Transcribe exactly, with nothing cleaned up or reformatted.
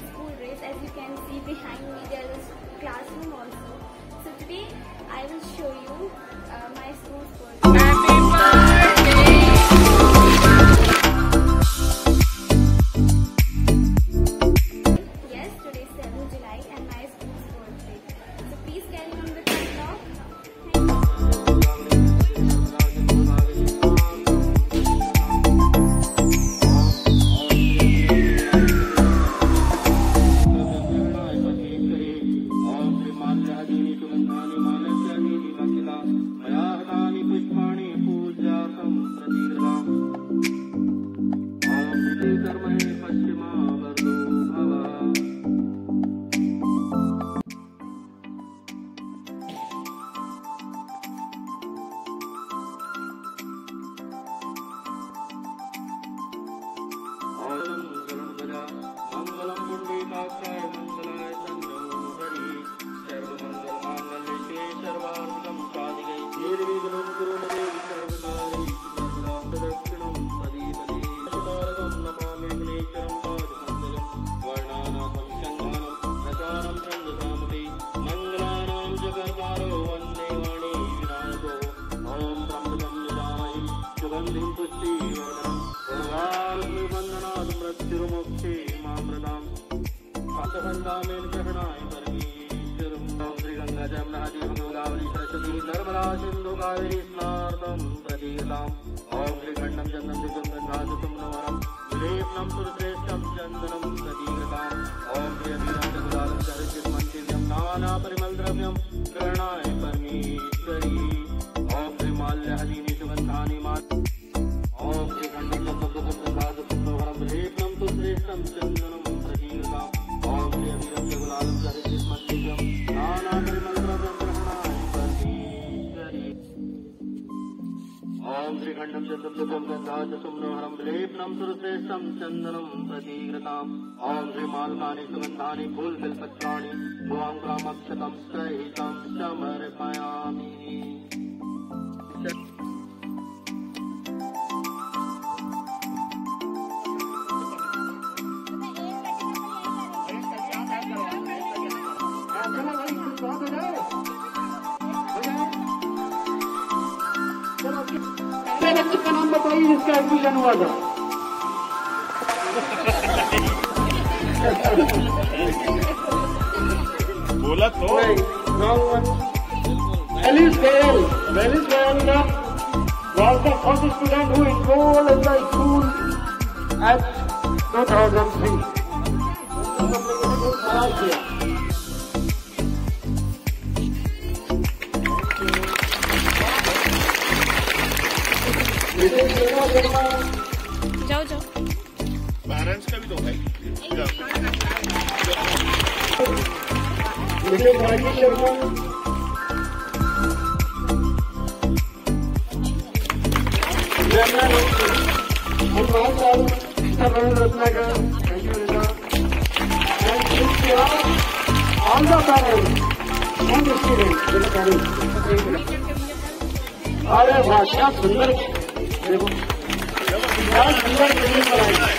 school dress. As you can see behind me, there is classroom also. So today I will show you uh, my school sports. Happy birthday! Yes, today is seventh July and my school sports day. So please carry on with the vlog. Narmada Sindhu Kaveri स्नातम प्रतीर्लाम ओम श्रीखंडम चंदन दिगंधराजतम नवरम विलेपनम सुरश्रेष्ठम चंदनम प्रतीर्लाम ओम श्रीअभिराम गुलालम चरितमंतिव्यम नाना परिमल द्रव्यम करणाय परमेश्वरी ओम श्रीमाल्यहदीनि सुगंधानि मात ओम श्रीखंडम चंदन दिगंधराजतम नवरम विलेपनम सुरश्रेष्ठम चंदनम प्रतीर्लाम ओम श्रीअभिराम गुलालम चरितमंतिव्यम नाना परिमल द्रव्यम ओम श्रीखंडम चतुर्भुजं गंधाचसुम्नोहरं विलेपनं सुरश्रेष्ठं चंदनं प्रतीकृताम् ओम श्रीमाल्कानि सुगंधानि फूलबिल्पत्राणि भुवां ग्रामक्षतं सहितं समर्पयामि। बच्चे का नाम बताइए जिसका admission हुआ था। बोला तो Alice Gale, Alice Gale was the first student who enrolled in the school at two thousand three. जाओ जाओ पेरेंट्स का भी दो भाई। All the parents and the students will carry. अरे भाषा सुंदर देखो क्या सुंदर ट्रेनिंग कराई।